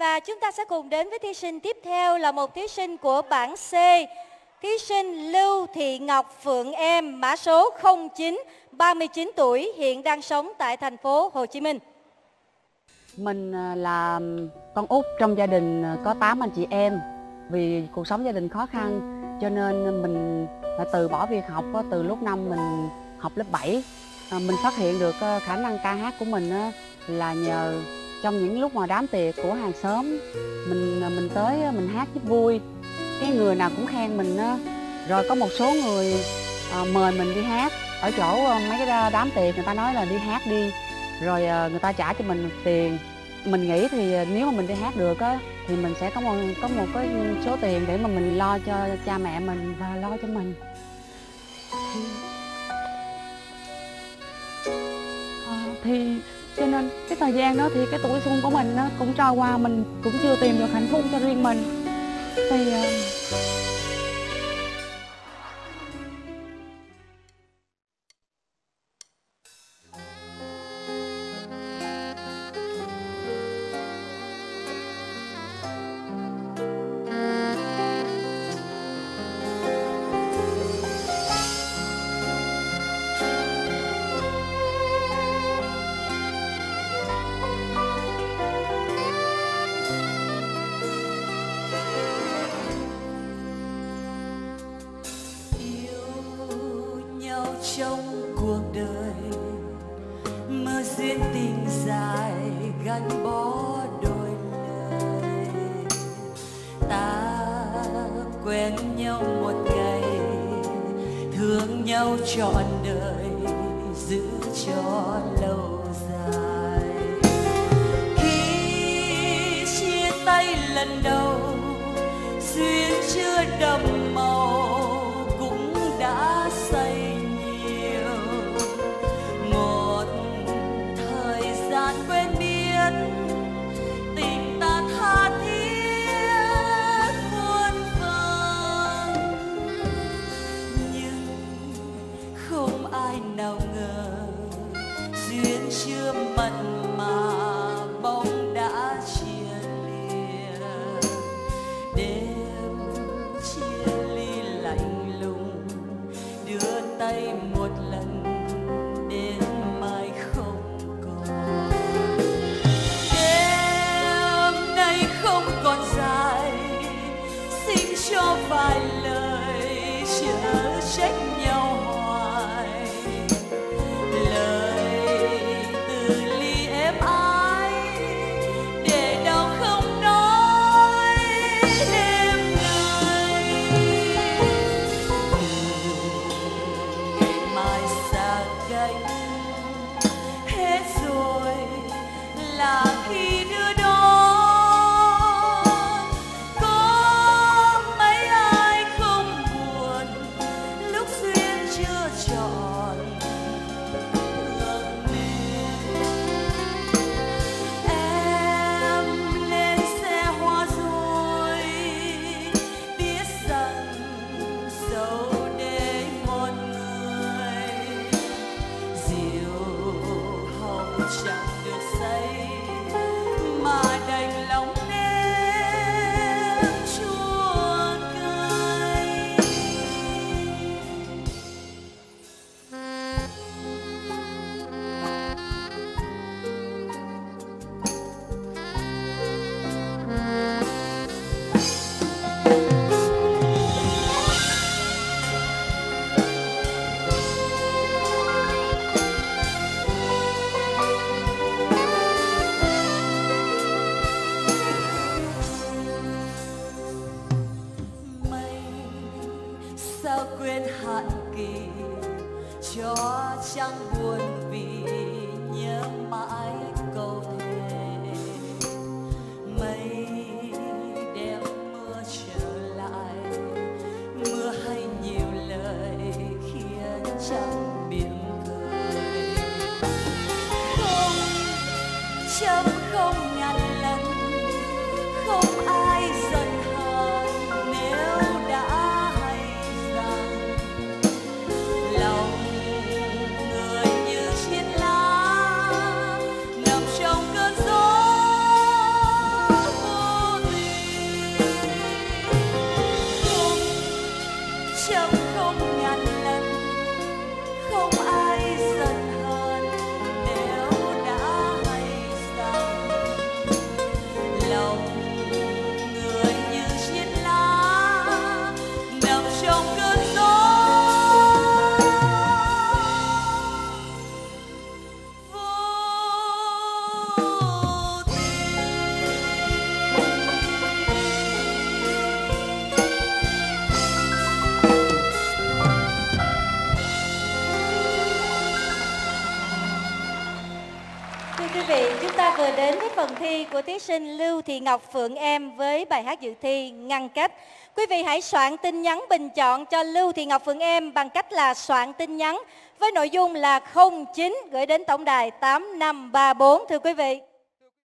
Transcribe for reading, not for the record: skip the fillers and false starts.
Và chúng ta sẽ cùng đến với thí sinh tiếp theo là một thí sinh của bảng C. Thí sinh Lưu Thị Ngọc Phượng Em, mã số 09, 39 tuổi, hiện đang sống tại thành phố Hồ Chí Minh. Mình là con út trong gia đình có 8 anh chị em. Vì cuộc sống gia đình khó khăn cho nên mình đã từ bỏ việc học từ lúc năm mình học lớp 7. Mình phát hiện được khả năng ca hát của mình là nhờ trong những lúc mà đám tiệc của hàng xóm, mình tới mình hát giúp vui, cái người nào cũng khen mình á. Rồi có một số người mời mình đi hát ở chỗ mấy cái đám tiệc, người ta nói là đi hát đi, rồi người ta trả cho mình tiền. Mình nghĩ thì nếu mà mình đi hát được á thì mình sẽ có một cái số tiền để mà mình lo cho cha mẹ mình và lo cho mình. Thì cho nên cái thời gian đó thì cái tuổi xuân của mình nó cũng trôi qua, mình cũng chưa tìm được hạnh phúc cho riêng mình. Thì trong cuộc đời, mơ duyên tình dài gắn bó đôi lời. Ta quen nhau một ngày, thương nhau trọn đời, giữ cho lâu dài. Khi chia tay lần đầu, duyên chưa đậm màu cũng đã say. Nào ngờ duyên chưa mặn mà bóng đã chia lìa. Đêm chia ly lạnh lùng, đưa tay một lần đến mai không còn. Đêm nay không còn dài, xin cho vài lời chở trách nhau. Sao quên hạn kỳ cho chẳng buồn vì nhớ mãi câu thề. Mây đem mưa trở lại, mưa hay nhiều lời khiến chẳng mỉm cười. Không chấm không ngàn lần, không ai giận hờn nếu đã quý vị, chúng ta vừa đến với phần thi của thí sinh Lưu Thị Ngọc Phượng Em với bài hát dự thi Ngăn Cách. Quý vị hãy soạn tin nhắn bình chọn cho Lưu Thị Ngọc Phượng Em bằng cách là soạn tin nhắn với nội dung là 09 gửi đến tổng đài 8534 thưa quý vị.